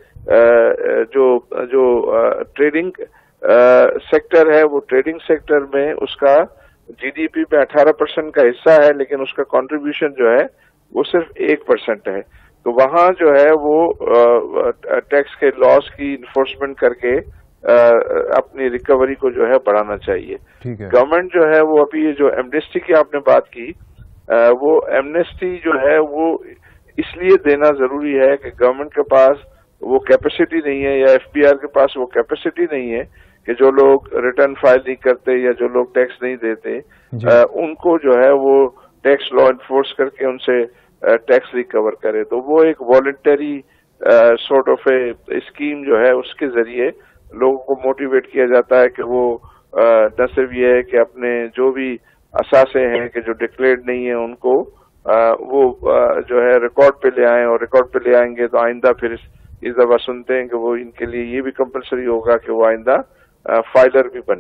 जो ट्रेडिंग सेक्टर है, वो ट्रेडिंग सेक्टर में उसका GDP पे 18% का हिस्सा है, लेकिन उसका कंट्रीब्यूशन जो है वो सिर्फ 1% है। तो वहां जो है वो टैक्स के लॉस की इन्फोर्समेंट करके अपनी रिकवरी को जो है बढ़ाना चाहिए। गवर्नमेंट जो है वो अभी ये जो एमनेस्टी की आपने बात की, वो एमनेस्टी जो है वो इसलिए देना जरूरी है कि गवर्नमेंट के पास वो कैपेसिटी नहीं है या FBR के पास वो कैपेसिटी नहीं है कि जो लोग रिटर्न फाइल नहीं करते या जो लोग टैक्स नहीं देते उनको जो है वो टैक्स लॉ इन्फोर्स करके उनसे टैक्स रिकवर करे। तो वो एक voluntary sort of a scheme जो है उसके जरिए लोगों को मोटिवेट किया जाता है कि वो न सिर्फ ये है कि अपने जो भी असासे हैं कि जो डिक्लेयर्ड नहीं है उनको वो जो है रिकॉर्ड पे ले आए, और रिकॉर्ड पे ले आएंगे तो आइंदा फिर इस दफा सुनते हैं कि वो इनके लिए ये भी कंपलसरी होगा कि वो आइंदा फाइलर भी बने।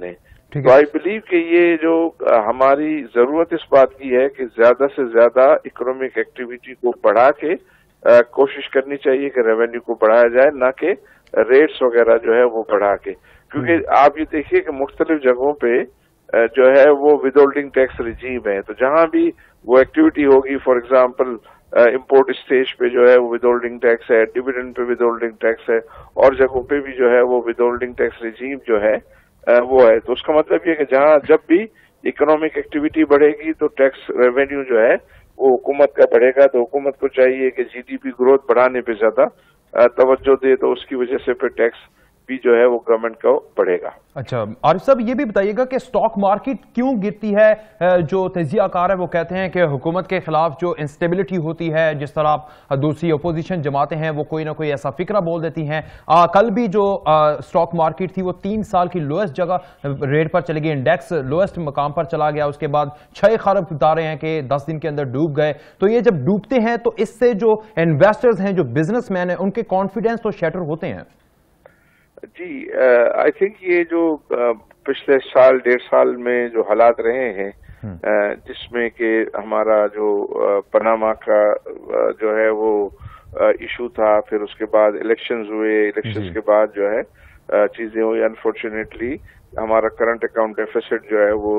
तो आई बिलीव कि ये जो हमारी जरूरत इस बात की है कि ज्यादा से ज्यादा इकोनॉमिक एक्टिविटी को बढ़ा के कोशिश करनी चाहिए कि रेवेन्यू को बढ़ाया जाए, ना कि रेट्स वगैरह जो है वो बढ़ा के। क्योंकि आप ये देखिए कि मुख्तलिफ जगहों पे जो है वो विदहोल्डिंग टैक्स रिजीम है, तो जहां भी वो एक्टिविटी होगी, फॉर एग्जांपल इम्पोर्ट स्टेज पे जो है वो विदहोल्डिंग टैक्स है, डिविडेंड पे विदहोल्डिंग टैक्स है, और जगहों पे भी जो है वो विदहोल्डिंग टैक्स रिजीम जो है वो है। तो उसका मतलब ये कि जहां जब भी इकोनॉमिक एक्टिविटी बढ़ेगी तो टैक्स रेवेन्यू जो है वो हुकूमत का बढ़ेगा। तो हुकूमत को चाहिए कि जीडीपी ग्रोथ बढ़ाने पे ज्यादा तवज्जो दे, तो उसकी वजह से फिर टैक्स भी जो है वो गवर्नमेंट का बढ़ेगा। अच्छा आरिफ साहब, ये भी बताइएगा कि स्टॉक मार्केट क्यों गिरती है? जो तजियाकार है वो कहते हैं कि हुकूमत के खिलाफ जो इंस्टेबिलिटी होती है, जिस तरह आप दूसरी अपोजिशन जमातें हैं वो कोई ना कोई ऐसा फिक्रा बोल देती हैं। कल भी जो स्टॉक मार्केट थी वो 3 साल की लोएस्ट जगह रेट पर चली गई, इंडेक्स लोएस्ट मकाम पर चला गया। उसके बाद 6 खरब उतारे हैं कि 10 दिन के अंदर डूब गए। तो ये जब डूबते हैं तो इससे जो इन्वेस्टर्स हैं, जो बिजनेसमैन हैं, उनके कॉन्फिडेंस तो शैटर होते हैं। जी, आई थिंक ये जो पिछले साल 1.5 साल में जो हालात रहे हैं, जिसमें कि हमारा जो पनामा का जो है वो इशू था, फिर उसके बाद इलेक्शंस हुए, इलेक्शंस के बाद जो है चीजें हुई। अनफॉर्चुनेटली हमारा करंट अकाउंट डेफिसिट जो है वो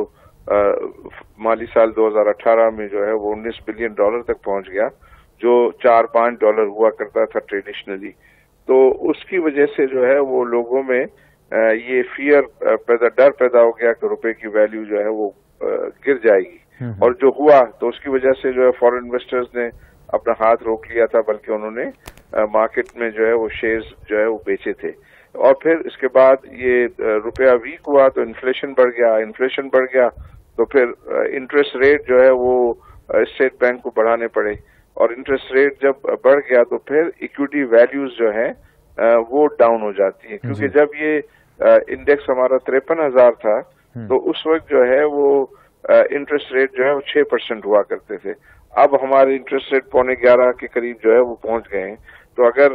माली साल 2018 में जो है वो $19 बिलियन तक पहुंच गया, जो $4-5 हुआ करता था ट्रेडिशनली। तो उसकी वजह से जो है वो लोगों में ये डर पैदा हो गया कि रुपए की वैल्यू जो है वो गिर जाएगी। और जो हुआ तो उसकी वजह से जो है फॉरेन इन्वेस्टर्स ने अपना हाथ रोक लिया था, बल्कि उन्होंने मार्केट में जो है वो शेयर्स जो है वो बेचे थे। और फिर इसके बाद ये रुपया वीक हुआ तो इन्फ्लेशन बढ़ गया, इन्फ्लेशन बढ़ गया तो फिर इंटरेस्ट रेट जो है वो स्टेट बैंक को बढ़ाने पड़े, और इंटरेस्ट रेट जब बढ़ गया तो फिर इक्विटी वैल्यूज जो है वो डाउन हो जाती है। क्योंकि जब ये इंडेक्स हमारा 53,000 था तो उस वक्त जो है वो इंटरेस्ट रेट जो है वो 6% हुआ करते थे। अब हमारे इंटरेस्ट रेट 11.25 के करीब जो है वो पहुंच गए हैं। तो अगर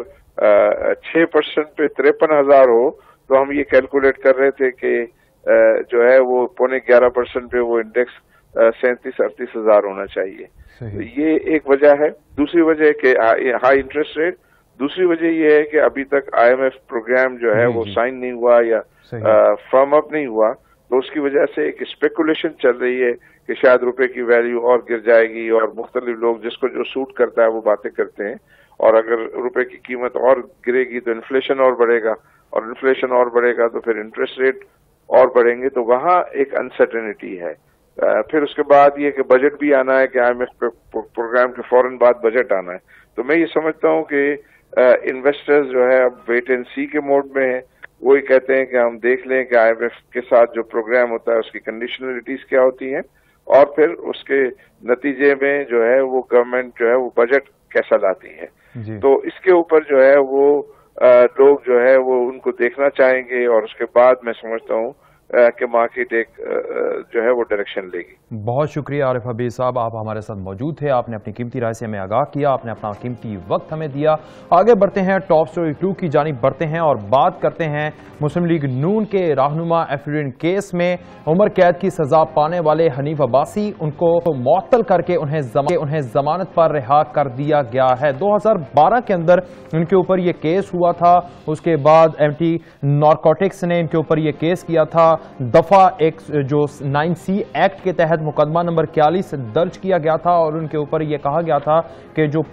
6% पे 53,000 हो तो हम ये कैलकुलेट कर रहे थे कि जो है वो 11.25% पे वो इंडेक्स 37-38,000 होना चाहिए। तो ये एक वजह है। दूसरी वजह कि हाई इंटरेस्ट रेट। दूसरी वजह ये है कि अभी तक IMF प्रोग्राम जो है वो साइन नहीं हुआ या फर्म अप नहीं हुआ, तो उसकी वजह से एक स्पेकुलेशन चल रही है कि शायद रुपए की वैल्यू और गिर जाएगी, और मुख्तलिफ लोग जिसको जो सूट करता है वो बातें करते हैं। और अगर रुपए की कीमत और गिरेगी तो इन्फ्लेशन और बढ़ेगा, और इन्फ्लेशन और बढ़ेगा तो फिर इंटरेस्ट रेट और बढ़ेंगे। तो वहां एक अनसर्टेनिटी है। फिर उसके बाद ये कि बजट भी आना है, कि IMF प्रोग्राम के फौरन बाद बजट आना है। तो मैं ये समझता हूँ कि इन्वेस्टर्स जो है अब वेट एंड सी के मोड में है। वो ही कहते हैं कि हम देख लें कि IMF के साथ जो प्रोग्राम होता है उसकी कंडीशनलिटीज क्या होती हैं, और फिर उसके नतीजे में जो है वो गवर्नमेंट जो है वो बजट कैसा लाती है। तो इसके ऊपर जो है वो लोग जो है वो उनको देखना चाहेंगे, और उसके बाद मैं समझता हूँ कि मार्केट एक जो है वो डायरेक्शन लेगी। बहुत शुक्रिया आरिफ हबीब साहब, आप हमारे साथ मौजूद थे, आपने अपनी कीमती राय से हमें आगाह किया, आपने अपना कीमती वक्त हमें दिया। आगे बढ़ते हैं, टॉप स्टोरी 2 की जानिब बढ़ते हैं और बात करते हैं मुस्लिम लीग नून के रहनुमा एफिडविन केस में उम्र कैद की सजा पाने वाले हनीफ अब्बासी, उनको मुअत्तल करके उन्हें जमानत पर रिहा कर दिया गया है। 2012 के अंदर इनके ऊपर ये केस हुआ था। उसके बाद एंटी नारकोटिक्स ने इनके ऊपर ये केस किया था। दफा एक जो 9C एक्ट के तहत मुकदमा नंबर 41 दर्ज किया गया था, और उनके ऊपर यह कहा गया था कि जो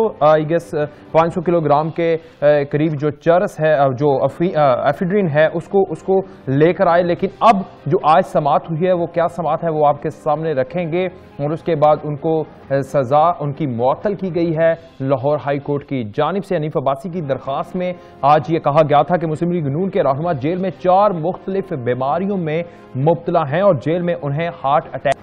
500 किलोग्राम के करीब जो चरस है, जो एफिड्रिन है, उसको लेकर आए। लेकिन अब जो आज समाअत हुई है वो क्या समाअत है वो आपके सामने रखेंगे। और उसके बाद उनको सजा उनकी मुअत्तल की गई है लाहौर हाई कोर्ट की जानिब से। हनीफ अब्बासी की दरख्वास्त में आज ये कहा गया था कि मुस्लिम लीग नून के रहनुमा जेल में 4 मुख्तलिफ बीमारियों में मुब्तला हैं और जेल में उन्हें हार्ट अटैक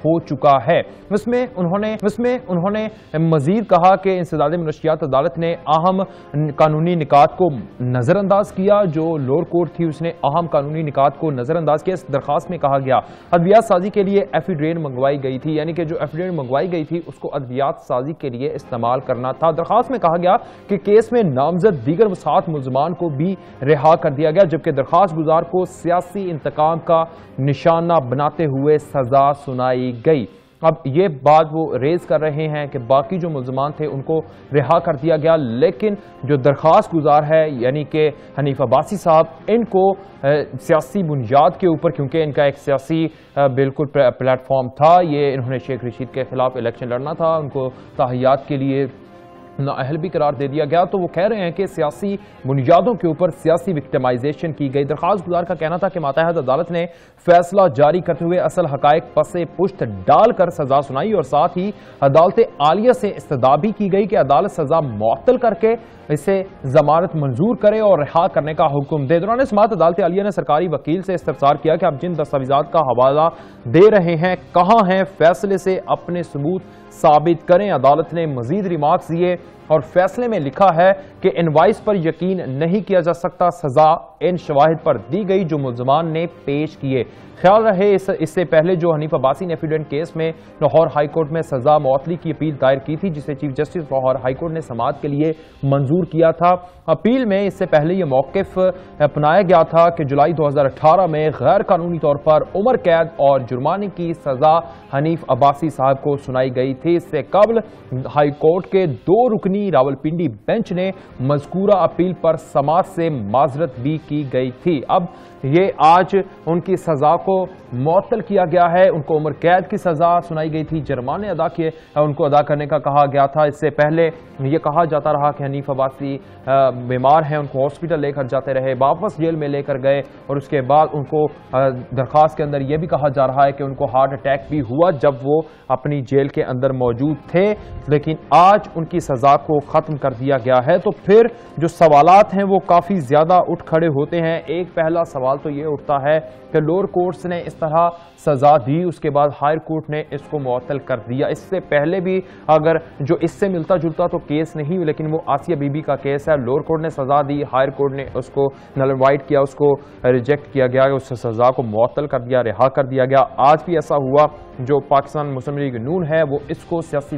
ہو چکا ہے۔ اس میں انہوں نے مزید کہا کہ انسداد منشیات عدالت نے اہم قانونی نکات کو نظر انداز کیا۔ جو لوور کورٹ تھی اس نے اہم قانونی نکات کو نظر انداز کیا۔ اس درخواست میں کہا گیا ادویات سازی کے لیے ایفیڈیوٹ منگوائی گئی تھی، یعنی کہ جو ایفیڈیوٹ منگوائی گئی تھی اس کو ادویات سازی کے لیے استعمال کرنا تھا۔ درخواست میں کہا گیا کہ کیس میں نامزد دیگر 7 ملزمان کو بھی رہا کر دیا گیا، جبکہ درخواست گزار کو سیاسی انتقام کا نشانہ بناتے ہوئے سزا سنائی گئی۔ اب یہ بات وہ ریز کر رہے ہیں کہ باقی جو ملزمان تھے ان کو رہا کر دیا گیا، لیکن جو درخواست گزار ہے یعنی کہ حنیف عباسی صاحب، ان کو سیاسی بنیاد کے اوپر، کیونکہ ان کا ایک سیاسی بالکل پلیٹ فارم تھا، یہ انہوں نے شیخ رشید کے خلاف الیکشن لڑنا تھا، ان کو تاحیات کے لیے نااہل بھی قرار دے دیا گیا، تو وہ کہہ رہے ہیں کہ سیاسی بنیادوں کے اوپر سیاسی وکٹمائزیشن کی گئی۔ درخواست گزار کا کہنا تھا کہ ماتحت عدالت نے فیصلہ جاری کرتے ہوئے اصل حقائق پس پشت ڈال کر سزا سنائی، اور ساتھ ہی عدالت عالیہ سے استدعا بھی کی گئی کہ عدالت سزا معطل کر کے اسے ضمانت منظور کرے اور رہا کرنے کا حکم دے۔ دوران سماعت عدالت عالیہ نے سرکاری وکیل سے استفسار کیا کہ آپ جن دستاویزات کا حوالہ دے رہے ہیں کہاں ہیں، فیصلے سے اپنے ثبوت ثابت کریں۔ عدالت نے مزید ریمارکس دیے اور فیصلے میں لکھا ہے کہ انوائس پر یقین نہیں کیا جا سکتا، سزا ان شواہد پر دی گئی جو ملزمان نے پیش کیے۔ خیال رہے اس سے پہلے جو حنیف عباسی نے ایفیڈیوٹ کیس میں لاہور ہائی کورٹ میں سزا معطلی کی اپیل دائر کی تھی، جسے chief justice Lahore high court نے سماعت کے لیے منظور کیا تھا۔ اپیل میں اس سے پہلے یہ موقف اپنایا گیا تھا کہ جولائی 2018 میں غیر قانونی طور پر عمر قید اور جرمانے کی سزا حنیف عباسی صاحب کو سنائی گئی تھی۔ اس سے قبل ہائی کورٹ کے 2 رکنی راولپنڈی بینچ نے مذکورہ اپیل پر سماعت سے معذرت بھی کی گئی تھی۔ اب یہ آج ان کی سزا کو معطل کیا گیا ہے، ان کو عمر قید کی سزا سنائی گئی تھی، جرمانے ان کو ادا کرنے کا کہا گیا تھا۔ اس سے پہلے یہ کہا جاتا رہا کہ حنیف عباسی بیمار ہیں، ان کو ہاسپٹل لے کر جاتے رہے، واپس جیل میں لے کر گئے، اور اس کے بعد ان کو درخواست کے اندر یہ بھی کہا جا رہا ہے کہ ان کو ہارٹ اٹیک بھی ہوا جب وہ اپنی جیل کے اندر موجود تھے، لیکن آج ان کی سزا کو ختم کر دیا گیا ہے۔ تو پھر جو سوالات ہیں وہ کافی زیادہ اٹھ کھڑے ہوتے ہیں۔ ایک پہلا سوال تو یہ اٹھتا ہے کہ لوور کورٹس نے اس طرح سزا دی، اس کے بعد ہائر کورٹ نے اس کو معطل کر دیا۔ اس سے پہلے بھی اگر جو اس سے ملتا جلتا تو کیس نہیں، لیکن وہ آسیہ بی بی کا کیس ہے، لوور کورٹ نے سزا دی، ہائر کورٹ نے اس کو نل اینڈ وائڈ کیا، اس کو ریجیکٹ کیا گیا، اس سے سزا کو معطل کر دیا، رہا کر دیا گیا۔ آج بھی ایسا ہوا۔ جو پاکستان مسلم لیگ نون ہے وہ اس کو سیاسی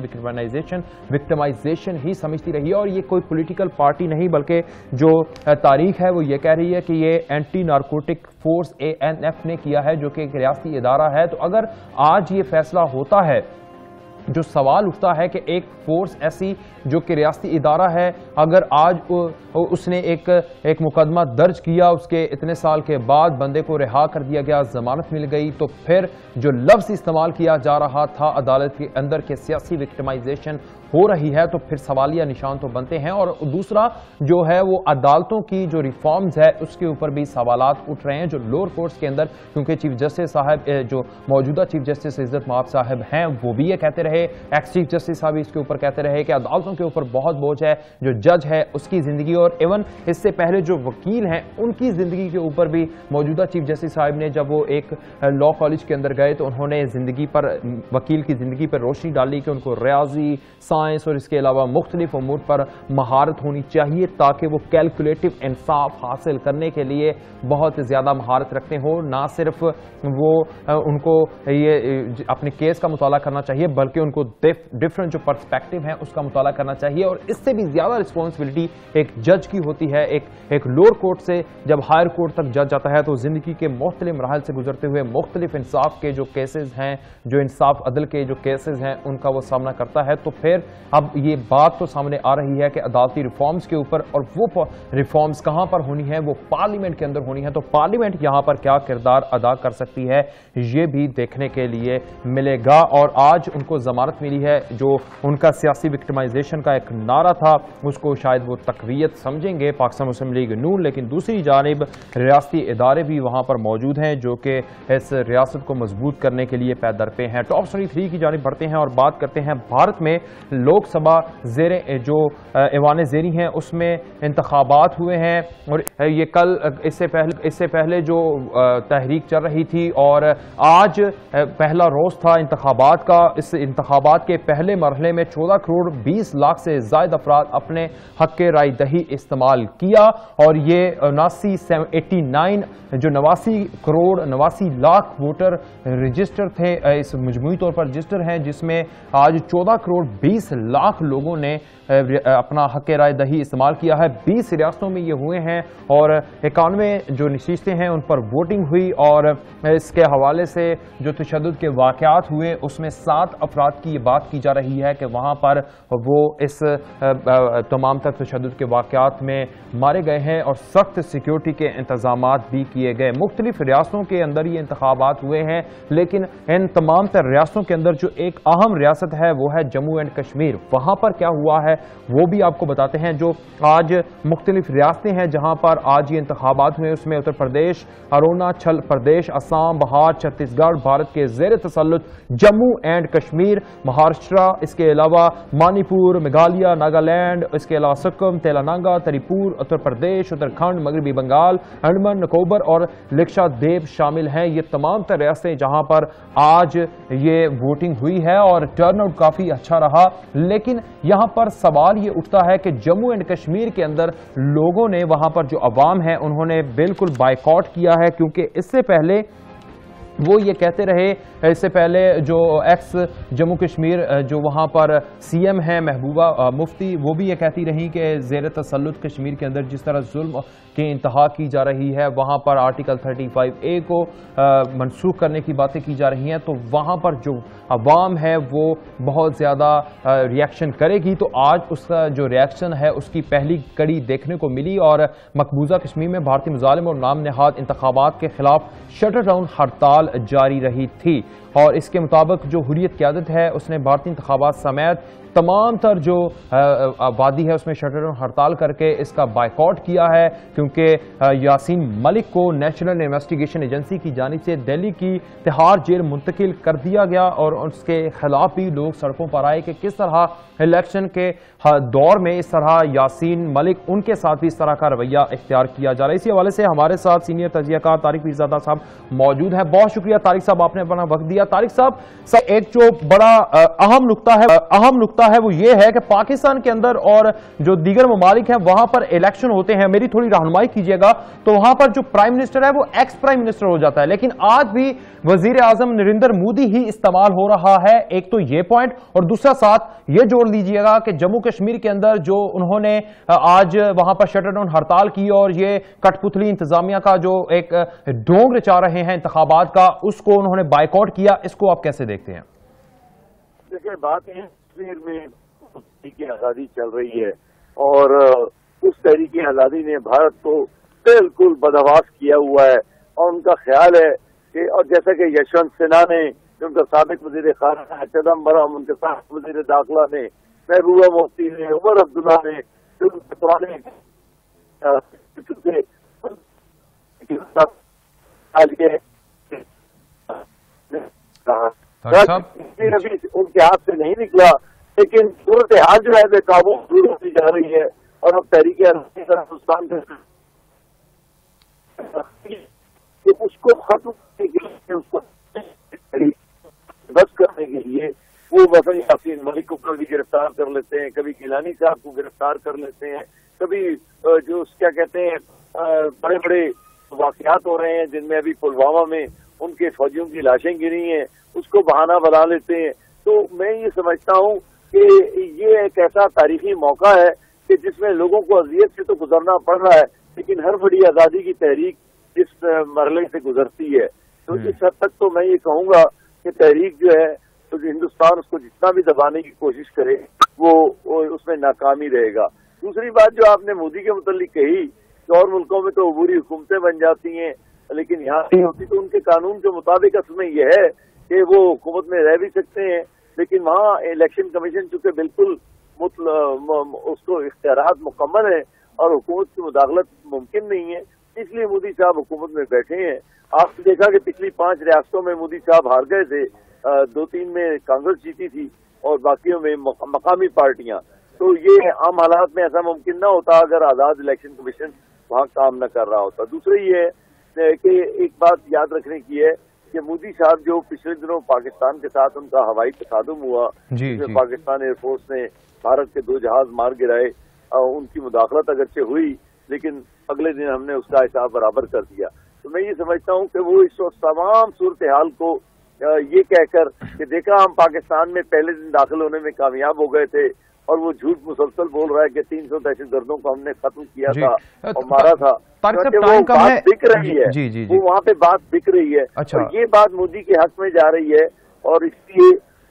وکٹمائزیشن ہی سمجھتی رہی ہے، اور یہ کوئی پولیٹیکل پارٹی نہیں بلکہ جو تاریخ ہے وہ یہ کہہ رہی ہے کہ یہ اینٹی نارکوٹک فورس ANF نے کیا ہے، جو کہ ایک ریاستی ادارہ ہے۔ تو اگر آج یہ فیصلہ ہوتا ہے، جو سوال اٹھتا ہے کہ ایک فورس ایسی جو کہ ریاستی ادارہ ہے، اگر آج اس نے ایک مقدمہ درج کیا، اس کے اتنے سال کے بعد بندے کو رہا کر دیا گیا، ضمانت مل گئی، تو پھر جو لفظ استعمال کیا جا رہا تھا عدالت کے اندر کہ سیاسی وکٹمائزیشن ہو رہی ہے، تو پھر سوالیہ نشان تو بنتے ہیں۔ اور دوسرا جو ہے وہ عدالتوں کی جو ریفارمز ہے اس کے اوپر بھی سوالات اٹھ رہے ہیں، جو لوور کورٹس کے اندر، کیونکہ چیف جسٹس صاحب جو موجودہ چیف جسٹس عزت مآب صاحب ہیں وہ بھی یہ کہتے رہے، ایکس چیف جسٹس صاحب اس کے اوپر کہتے رہے کہ عدالتوں کے اوپر بہت بوجھ ہے، جو جج ہے اس کی زندگی، اور ایون اس سے پہلے جو وکیل ہیں ان کی زندگی کے اوپر بھی موجودہ چیف جسٹس صاحب نے جب وہ ایک لاء کالج کے اندر گئے تو انہوں نے زندگی پر، وکیل کی زندگی پر روشنی ڈالی کہ ان کو ریاضی، سائنس اور اس کے علاوہ مختلف امور پر مہارت ہونی چاہیے تاکہ وہ کیلکولیٹو انصاف حاصل کرنے کے لیے بہت زیادہ مہارت رکھتے ہوں۔ نہ صرف وہ ان کو یہ اپنے کیس کا مطالعہ کرنا چاہیے بلکہ ان کو ڈفرنٹ جو پرسپیکٹو ہیں اس کا مطالعہ کرنا چاہیے، اور اس سے بھی زیادہ رسپانسبلٹی ایک جج کی ہوتی ہے۔ ایک لوور کورٹ سے جب ہائر کورٹ تک جج جاتا ہے تو زندگی کے مختلف مراحل سے گزرتے ہوئے مختلف انصاف کے جو کیسز ہیں، جو انصاف عدل کے جو کیسز ہیں ان کا وہ سامنا کرتا ہے۔ تو پھر اب یہ بات تو سامنے آ رہی ہے کہ عدالتی ریفارمز کے اوپر، اور وہ ریفارمز کہاں پر ہونی ہے، وہ پارلیمنٹ کے اندر ہونی ہے، تو پارلیمنٹ یہاں پر کیا کردار ادا کر سکتی ہے یہ بھی دیکھنے کے لیے ملے گا۔ اور آج ان کو ضمانت ملی ہے. جو ان کا سیاسی وکٹمائزیشن کا ایک نعرہ تھا اس کو شاید وہ تقویت سمجھیں گے پاکستان مسلم لیگ نون, لیکن دوسری جانب ریاستی ادارے بھی وہاں پر موجود ہیں جو کہ اس ریاست کو مضبوط کرنے کے لیے پے در پہ ہیں. ٹاپ سٹوری 3 کی جانب بڑھتے ہیں اور بات کرتے ہیں بھارت میں لوک سبھا جو ایوان زیری ہیں اس میں انتخابات ہوئے ہیں, اور یہ کل اس سے پہلے جو تحریک چل رہی تھی اور آج پہلا روز تھا انتخابات کا. اس انتخابات کے پہلے مرحلے میں 14 کروڑ 20 لاکھ سے زائد افراد اپنے حق رائے دہی استعمال کیا, اور یہ 89 کروڑ 89 لاکھ ووٹر رجسٹر تھے, اس مجموعی طور پر رجسٹر ہیں, جس میں آج 14 کروڑ 20 لاکھ لوگوں نے اپنا حق رائے دہی استعمال کیا ہے. 20 ریاستوں میں یہ ہوئے ہیں اور 91 جو نشستیں ہیں ان پر ووٹنگ ہوئی, اور اس کے حوالے سے جو تشدد کے واقعات ہوئے اس میں 7 افراد کی یہ بات کی جا رہی ہے کہ وہاں پر وہ اس تمام تر تشدد کے واقعات میں مارے گئے ہیں, اور سخت سیکیورٹی کے انتظامات بھی کیے گئے. مختلف ریاستوں کے اندر یہ انتخابات ہوئے ہیں, لیکن ان تمام تر ریاستوں کے اندر جو ایک اہم ریاست ہے وہ ہے جموں اینڈ کشمیر. وہاں پر کیا ہوا ہے وہ بھی آپ کو بتاتے ہیں. جو آج مختلف ریاستیں ہیں جہاں پر آج یہ انتخابات ہوئے اس میں اتر پردیش, اروناچل پردیش, آسام, بہار, چھتیس گڑھ, بھارت کے زیر تسلط جموں اینڈ کشمیر, مہاراشٹرا, اس کے علاوہ منی پور, میگھالیہ, ناگالینڈ, اس کے علاوہ سکم, تلنگانہ, تری پور, اتر پردیش, اتراکھنڈ, مغربی بنگال, انڈمان نکوبر اور لکشادیپ شامل ہیں. یہ تمام تر ریاستیں جہاں پر آج یہ ووٹنگ ہوئی ہے اور ٹرن آؤٹ کافی اچھا رہا, لیکن یہاں پر سوال یہ اٹھتا ہے کہ جموں اینڈ کشمیر کے اندر لوگوں نے, وہاں پر جو عوام ہے انہوں نے بالکل بائیکاٹ کیا ہے, کیونکہ اس سے پہلے وہ یہ کہتے رہے, اس سے پہلے جو ایکس جموں کشمیر جو وہاں پر سی ایم ہیں محبوبہ مفتی, وہ بھی یہ کہتی رہی کہ زیر تسلط کشمیر کے اندر جس طرح ظلم کی انتہا کی جا رہی ہے, وہاں پر آرٹیکل 35A کو منسوخ کرنے کی باتیں کی جا رہی ہیں, تو وہاں پر جو عوام ہے وہ بہت زیادہ ریاکشن کرے گی. تو آج اس کا جو ریاکشن ہے اس کی پہلی کڑی دیکھنے کو ملی, اور مقبوضہ کشمیر میں بھارتی مظالم اور نام نہاد انتخابات کے خلاف شٹر ڈاؤن ہڑتال جاری رہی تھی, اور اس کے مطابق جو حریت قیادت ہے اس نے بھارتی انتخابات سمیت تمام تر جو آبادی ہے اس میں شٹر ڈاؤن ہڑتال کر کے اس کا بائیکاٹ کیا ہے, کیونکہ یاسین ملک کو نیشنل انویسٹیگیشن ایجنسی کی جانب سے دہلی کی تہاڑ جیل منتقل کر دیا گیا, اور اس کے خلاف بھی لوگ سڑکوں پر آئے کہ کس طرح الیکشن کے دور میں اس طرح یاسین ملک ان کے ساتھ بھی اس طرح کا رویہ اختیار کیا جا رہا ہے. اسی حوالے سے ہمارے ساتھ سینئر تجزیہ کار طارق پیرزادہ صاحب موجود ہیں. بہت شکریہ طارق صاحب, آپ نے اپنا وقت دیا. طارق صاحب ایک جو بڑا اہم نقطہ ہے وہ یہ ہے کہ پاکستان کے اندر اور جو دیگر ممالک ہیں وہاں پر الیکشن ہوتے ہیں, میری تھوڑی رہنمائی کیجیے گا, تو وہاں پر جو پرائم منسٹر ہے وہ ایکس پرائم منسٹر ہو جاتا ہے, لیکن آج بھی وزیر اعظم نریندر مودی ہی استعمال ہو رہا ہے. ایک تو یہ پوائنٹ, اور دوسرا ساتھ یہ جوڑ لیجئے گا کہ جموں کشمیر کے اندر جو انہوں نے آج وہاں پر شٹر ڈاؤن ہڑتال کی اور یہ کٹ پتلی انتظامیہ کا جو ایک ڈھونگ رچا رہے ہیں انتخابات کا, اس کو انہوں نے بائیکاٹ کیا, اس کو آپ کیسے دیکھتے ہیں؟ دیکھیں بات ہے کشمیر میں تحریک آزادی چل رہی ہے, اور اس تحریک آزادی نے بھارت کو بالکل بدحواس کیا ہوا ہے, اور ان کا خیال ہے کہ, اور جیسا کہ یشونت سنہا نے, ان کا سابق وزیر خارجہ چدمبرم, ان کے سابق وزیر داخلہ نے, محبوبہ مفتی نے, عمر عبداللہ نے, ابھی ان کے ہاتھ سے نہیں نکلا, لیکن صورتحال جو ہے قابو دور ہوتی جا رہی ہے, اور اب تحریک ہندوستان اس کو ختم کرنے کے لیے, اس کو بس کرنے کے لیے وہ مثلا یاسین ملک کو کبھی گرفتار کر لیتے ہیں, کبھی گیلانی صاحب کو گرفتار کر لیتے ہیں, کبھی جو کیا کہتے ہیں بڑے بڑے واقعات ہو رہے ہیں جن میں ابھی پلوامہ میں ان کے فوجیوں کی لاشیں گری ہیں, اس کو بہانہ بنا لیتے ہیں. تو میں یہ سمجھتا ہوں کہ یہ ایک ایسا تاریخی موقع ہے کہ جس میں لوگوں کو اذیت سے تو گزرنا پڑ رہا ہے, لیکن ہر بڑی آزادی کی تحریک اس مرحلے سے گزرتی ہے. تو اس حد تک تو میں یہ کہوں گا کہ تحریک جو ہے تو ہندوستان اس کو جتنا بھی دبانے کی کوشش کرے وہ اس میں ناکامی رہے گا. دوسری بات جو آپ نے مودی کے متعلق کہی کہ اور ملکوں میں تو عبوری حکومتیں بن جاتی ہیں لیکن یہاں نہیں ہوتی, تو ان کے قانون کے مطابق اصل میں یہ ہے کہ وہ حکومت میں رہ بھی سکتے ہیں لیکن وہاں الیکشن کمیشن چونکہ بالکل اس کو اختیارات مکمل ہیں اور حکومت کی مداخلت ممکن نہیں ہے، اس لیے مودی صاحب حکومت میں بیٹھے ہیں۔ آپ نے دیکھا کہ پچھلی 5 ریاستوں میں مودی صاحب ہار گئے تھے، 2-3 میں کانگریس جیتی تھی اور باقیوں میں مقامی پارٹیاں۔ تو یہ عام حالات میں ایسا ممکن نہ ہوتا اگر آزاد الیکشن کمیشن وہاں کام نہ کر رہا ہوتا۔ دوسرے یہ ہے کہ ایک بات یاد رکھنے کی ہے کہ مودی صاحب جو پچھلے دنوں پاکستان کے ساتھ ان کا ہوائی تصادم ہوا، جس میں پاکستان ایئر فورس نے بھارت کے 2 جہاز مار گرائے، ان کی مداخلت اگرچہ ہوئی لیکن اگلے دن ہم نے اس کا حساب برابر کر دیا۔ تو میں یہ سمجھتا ہوں کہ وہ اس وقت تمام صورتحال کو یہ کہہ کر کہ دیکھا ہم پاکستان میں پہلے دن داخل ہونے میں کامیاب ہو گئے تھے، اور وہ جھوٹ مسلسل بول رہا ہے کہ 300 دہشت گردوں کو ہم نے ختم کیا تھا اور مارا تھا، وہ بات بک رہی ہے، وہ وہاں پہ بات بک رہی ہے، اور یہ بات مودی کے حق میں جا رہی ہے، اور اس لیے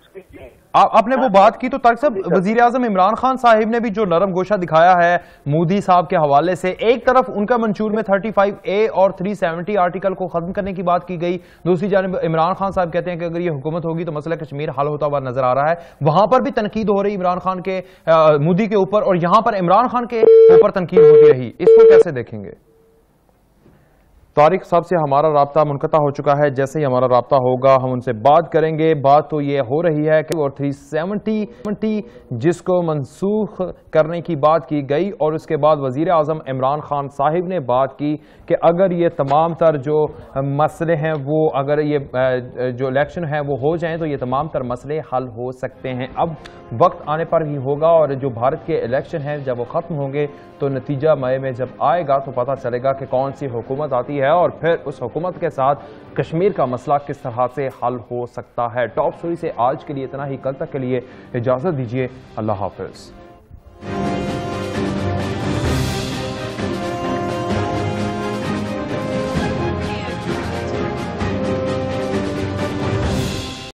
آپ نے وہ بات کی تو طارق صاحب، وزیر اعظم عمران خان صاحب نے بھی جو نرم گوشہ دکھایا ہے مودی صاحب کے حوالے سے، ایک طرف ان کا منشور میں 35A اور 370 آرٹیکل کو ختم کرنے کی بات کی گئی، دوسری جانب عمران خان صاحب کہتے ہیں کہ اگر یہ حکومت ہوگی تو مسئلہ کشمیر حل ہوتا ہوا نظر آ رہا ہے۔ وہاں پر بھی تنقید ہو رہی عمران خان کے مودی کے اوپر، اور یہاں پر عمران خان کے اوپر تنقید ہوتی رہی، اس کو کیسے دیکھیں گے؟ طارق صاحب سے ہمارا رابطہ منقطع ہو چکا ہے، جیسے ہی ہمارا رابطہ ہوگا ہم ان سے بات کریں گے۔ بات تو یہ ہو رہی ہے کہ 370 جس کو منسوخ کرنے کی بات کی گئی، اور اس کے بعد وزیر اعظم عمران خان صاحب نے بات کی کہ اگر یہ تمام تر جو مسئلے ہیں وہ اگر یہ جو الیکشن ہے وہ ہو جائیں تو یہ تمام تر مسئلے حل ہو سکتے ہیں۔ اب وقت آنے پر ہی ہوگا، اور جو بھارت کے الیکشن ہیں جب وہ ختم ہوں گے تو نتیجہ مئی میں جب آئے گا تو پتہ چلے گا کہ کون سی حکومت آتی ہے، اور پھر اس حکومت کے ساتھ کشمیر کا مسئلہ کس طرح سے حل ہو سکتا ہے۔ ٹاپ سٹوری سے آج کے لیے اتنا ہی، کل تک کے لیے اجازت دیجیے، اللہ حافظ۔